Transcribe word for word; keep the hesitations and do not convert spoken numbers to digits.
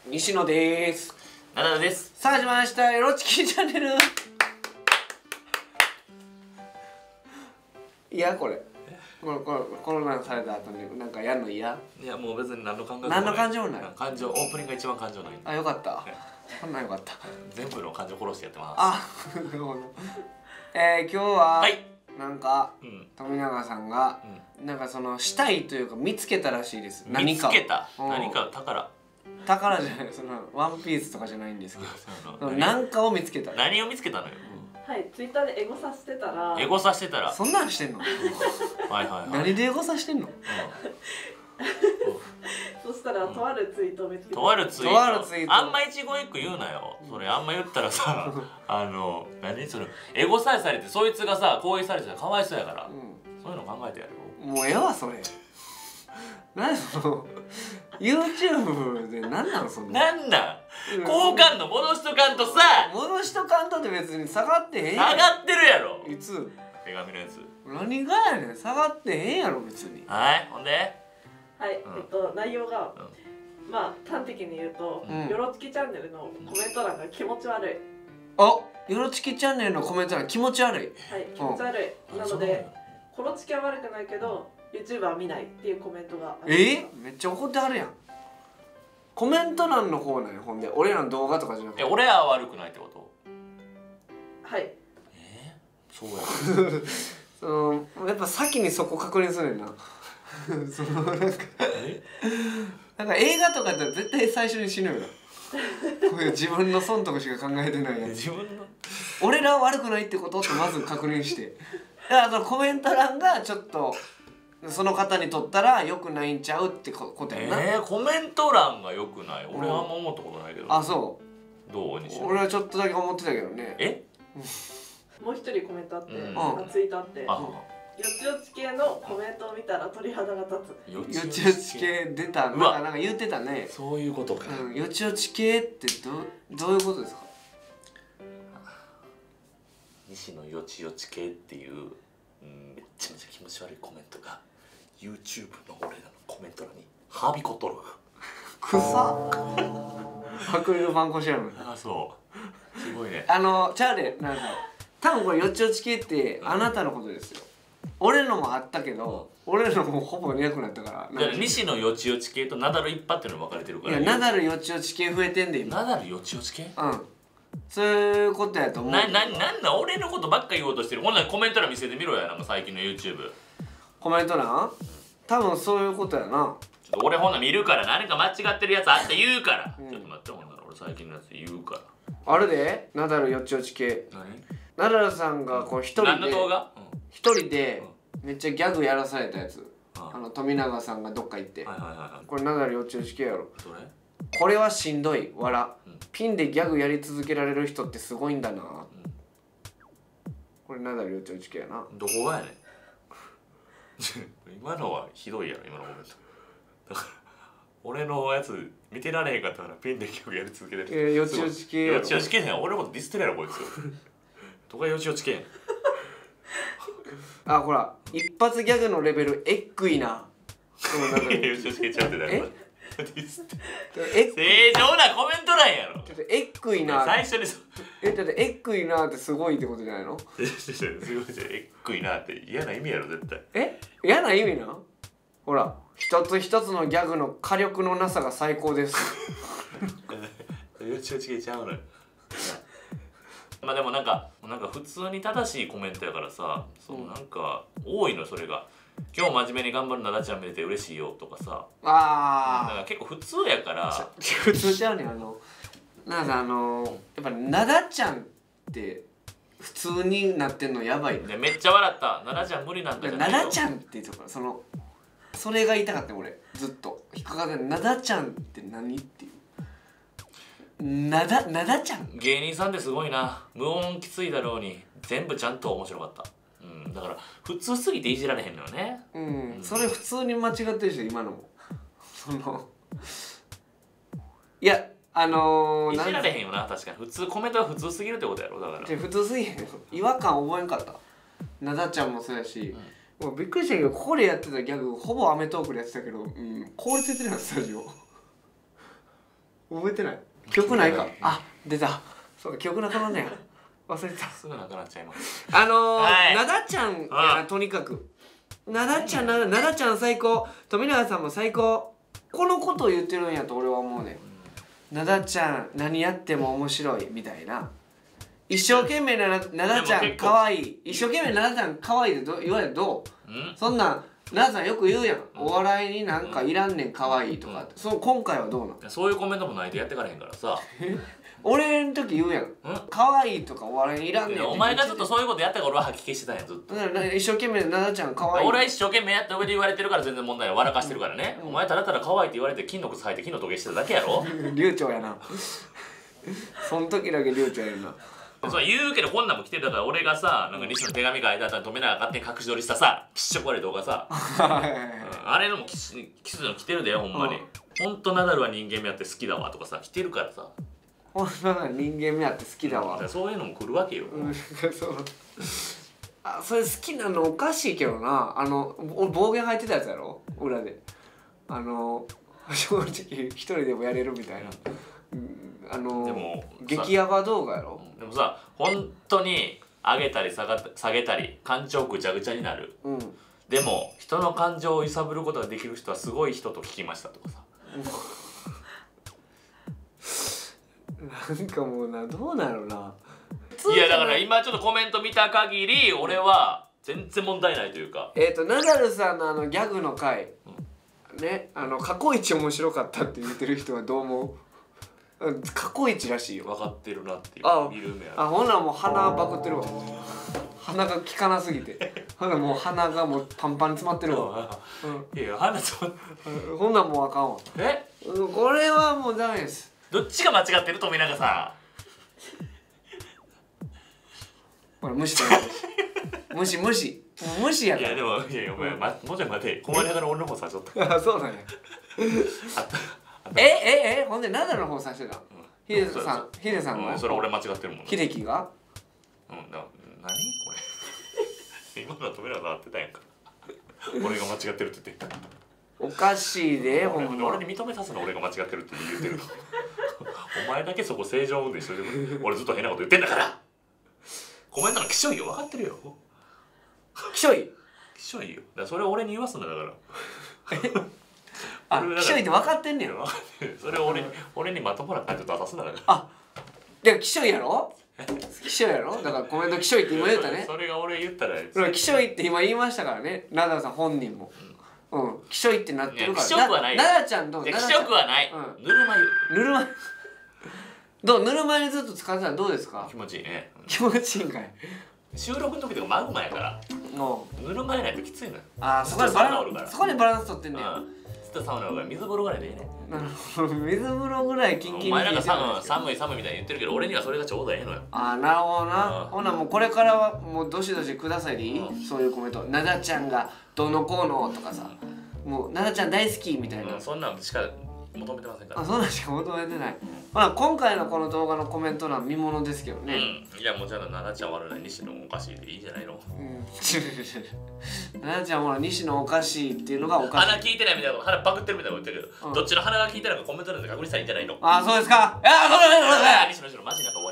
西野です。 ナダルです。 さあ始まりましたエロチキチャンネル。いやこれこれこれコロナされた後になんかやるの嫌？ いやもう別に何の感情もない。何の感情もない。 感情オープニングが一番感情ない。 あ、よかった。こんなんよかった。 全部の感情殺してやってます。 あ、なるほど。えー、今日は、はい、なんか、うん、富永さんが、うん、なんかそのしたいというか見つけたらしいです。 何か見つけた。何か宝。 宝じゃない、そのワンピースとかじゃないんですけど、何かを見つけた。 何を見つけたのよ。 はい、ツイッターでエゴさしてたら。 エゴさしてたら。 そんなんしてんの？はいはいはい。 何でエゴさしてんの？ そしたらとあるツイートを見つけた。 とあるツイート。あんま一言一句言うなよ。それあんま言ったらさ、あの何そのエゴさえされてそいつがさ攻撃されてたらかわいそうやから。そういうの考えてやるよ。 もうええわそれ。何その YouTube で何なんそんな。 なんなん好感度戻しとかんとさ。 戻しとかんとって別に下がってへんやん。 下がってるやろ。 いつ手紙のやつ。 何がやねん、下がってへんやろ別に。 はい、ほんではい、えっと内容がまあ端的に言うとよろつきチャンネルのコメント欄が気持ち悪い。 あ、よろちきチャンネルのコメント欄気持ち悪い。 はい、気持ち悪い。なのでコロチキは悪くないけど YouTuber は見ないっていうコメントがある。 えー、めっちゃ怒ってはるやん。コメント欄の方なんや。ほんで俺らの動画とかじゃなくて。 え、俺は悪くないってこと？ はい。 えー、そうや。 そのやっぱ先にそこ確認するねんな。そのなんかなんか映画とかだったら絶対最初に死ぬよな。こういう自分の損得しか考えてないやつ。 自分の俺らは悪くないってことってまず確認して。だからそのコメント欄がちょっとその方にとったら良くないんちゃうってことやな。 えー、コメント欄が良くない。俺はあんま思ったことないけど。 あ、そう。 どうにしよう。 俺はちょっとだけ思ってたけどね。 え？ もう一人コメントあって、 うん、 ツイートあって。よちよち系のコメントを見たら鳥肌が立つ。 よちよち系出た。なんかなんか言ってたね。 そういうことか。 うん、よちよち系ってどどういうことですか？ 西野よちよち系っていう、うん、めっちゃめちゃ気持ち悪いコメントが YouTube の俺らのコメント欄にはびこっとる。 くさアクリル板越しやのに。 あ、そうすごいね。 あのちゃうで、なんか多分これよちよち系ってあなたのことですよ。俺のもあったけど、俺のもほぼいなくなったから。 西野よちよち系とナダル一派っていうの分かれてるから。 いや、ナダルよちよち系増えてんで今。 ナダルよちよち系？ うん、そういうことやと思う。 な、な、なんだ俺のことばっか言おうとしてる。ほんならコメント欄見せてみろや。なんか最近の YouTube コメント欄多分そういうことやな。 ちょっと俺ほんなら見るから何か間違ってるやつあって言うから、うん、ちょっと待って。ほんなら俺最近のやつ言うから。あれでナダルよちよち系。 何？ ナダルさんがこう一人で何の動画？ 一人でめっちゃギャグやらされたやつ。あの富永さんがどっか行って、これナダルよちよち系やろ。 それ？ これはしんどい、笑、うん、ピンでギャグやり続けられる人ってすごいんだな、うん、これナダルよちよち系やな。 どこがやねん。今のはひどいやろ。今のコメントだから俺のやつ見てられへんかったからピンでギャグやり続けてる。 えー、よちよち系やろ。 よちよち系やん。俺のことディスってるやろこいつ。どこがよちよち系やん。 あ、ほら一発ギャグのレベルえっくいな。 よちよち系ちゃうってだよ。正常なコメント欄やろ。 ちょっとえっくいな。 最初にそえ、だってえっくいなってすごいってことじゃないの？ すごいじゃん。えっくいなって嫌な意味やろ絶対。 え？嫌な意味な？ほら一つ一つのギャグの火力のなさが最高です。 よちよち系ちゃうのよ。まあでもなんかなんか普通に正しいコメントやからさ、そうなんか多いのそれが。今日真面目に頑張るなだちゃん見れて嬉しいよとかさ。ああ。だから結構普通やから。 普通じゃね、あのなんかあのやっぱなだちゃんって普通になってんのやばい。 でめっちゃ笑った。なだちゃん無理なんだじゃないよ。 なだちゃんってとかそのそれが言いたかった俺ずっと引っかかって。なだちゃんって何っていう。なだなだちゃん。 芸人さんってすごいな。無音きついだろうに全部ちゃんと面白かった。うん、だから普通すぎていじられへんのよね。 うん、うん、それ普通に間違ってるでしょ今のも。そのいやあのー、 いじられへんよな。確かに普通コメントが普通すぎるってことやろ。だから普通すぎへんよ。違和感覚えんかった。なだちゃんもそうやし、うん、もうびっくりしたけどここでやってたギャグほぼアメトーークでやってたけど、うん、効率出てるなスタジオ。 覚えてない。記憶ないか。あ、出た。そうか、記憶なくなるねん。忘れてた。 すぐなくなっちゃいます。 あのーはいなだちゃんやな、とにかく。なだちゃんななだちゃん最高。富永さんも最高。このことを言ってるんやと俺は思うねん。なだちゃん何やっても面白いみたいな。一生懸命ななだちゃんかわいい。一生懸命なだちゃんかわいいってど言われてどう？ うんそんなんなださんよく言うやん。お笑いになんかいらんねんかわいいとかって。そう今回はどうなん？ そういうコメントもないとやってからへんからさ。 俺の時言うやん。かわいいとかお笑いにいらんねんって。 お前がずっとそういうことやったから俺は吐き気してたんやずっと。 だから一生懸命なだちゃんかわいい。 俺は一生懸命やって上で言われてるから全然問題ない。笑かしてるからね。お前ただただ可愛いって言われて金の靴履いて金の時計してただけやろ。 流暢やな。そん時だけ流暢やな。 そう言うけどこんなんも来てたから俺がさなんか西野の手紙書いてあったら止めながら勝手に隠し撮りしたさきっしょこれ動画さ、うん、あれのもキスの来てるでよほんまに。ほんとナダルは人間味あって好きだわとかさ来てるからさ。 ほんとな人間味あって好きだわ、 うん、そういうのも来るわけよ、 うん、そうあそれ好きなのおかしいけどな。あの俺暴言吐いてたやつやろ裏で。あの正直一人でもやれるみたいな、うん、あのでも激ヤバ動画やろ。 でもさ本当に上げたり下が下げたり感情ぐちゃぐちゃになる、うん、でも人の感情を揺さぶることができる人はすごい人と聞きましたとかさなんかもうなどうなるな。 いやだから今ちょっとコメント見た限り俺は全然問題ないというか。 えっとナダルさんのあのギャグの回、うん、ねあの過去一面白かったって言ってる人はどう思う？過去一らしいよ。 分かってるなっていう。 あ見る目ある。 あほんならもう鼻バクってるわ。鼻が効かなすぎて。ほんならもう鼻がもうパンパンに詰まってるわ。 うん、いや鼻詰まってる。ほんならもうあかんわ。 え？ これはもうダメです。 どっちが間違ってる富永さん。ほら無視だよ。無視無視。無視やから。 いやでもいやいやお前、ま、もうちょい待て。困りながら俺の方さちょっと。 あそうなんや。あった。えええほんでナダルの方さしてた。ヒデさんヒデさんの。 それ俺間違ってるもん。 秀樹が。 うんだ何これ。今のは富永が合ってたやんか。俺が間違ってるって言って。 おかしいでほんま。 俺に認めさすの俺が間違ってるって言ってるの。お前だけそこ正常運転してる。俺ずっと変なこと言ってんだから。コメントのきしょいよ分かってるよ。 きしょい。 きしょいよ。だからそれを俺に言わすんだだから。 あ、きしょいって分かってんねん。 それを俺に俺にまともな感じ出さすんだから。 あ、いやきしょいやろ？きしょいやろ？だからコメントきしょいって今言ったね。 それが俺言ったら。 きしょいって今言いましたからね。ナダルさん本人も。うん、きしょいってなってるから。 きしょくはない。 ナダちゃんどう？ きしょくはない。ぬるま湯。 ぬるま湯。どうぬるま湯ずっと使ってたらどうですか？ 気持ちいいね。 気持ちいいんかい。 収録の時とかマグマやから。ぬるま湯ないときついのよ。 ああ、そこでバランス、そこでバランス取ってんねや。 ずっとサウナが水風呂ぐらいでいいね。 なるほど、水風呂ぐらいキンキンに。 お前なんか寒い寒い寒いみたいに言ってるけど、俺にはそれがちょうどええのよ。 ああ、なるほどな。ほなもうこれからはもうどしどしくださいでいい？そういうコメント。なだちゃんがどのこうのとかさ、もうなだちゃん大好きみたいな。 そんなんしか求めてませんから。 あ、そんなんしか求めてない。ほな今回のこの動画のコメント欄見ものですけどね。 うん。いやもうちろんなだちゃん悪いな西野おかしいでいいじゃないの。 うん。なだちゃんほら西野おかしいっていうのがおかしい。 鼻聞いてないみたいなこと、鼻パクってるみたいなこと言ってるけど、どっちの鼻が聞いてないかコメント欄で確認したらいいんじゃないの。 あ、そうですか。いや、そうですそうです。 西野西野マジなと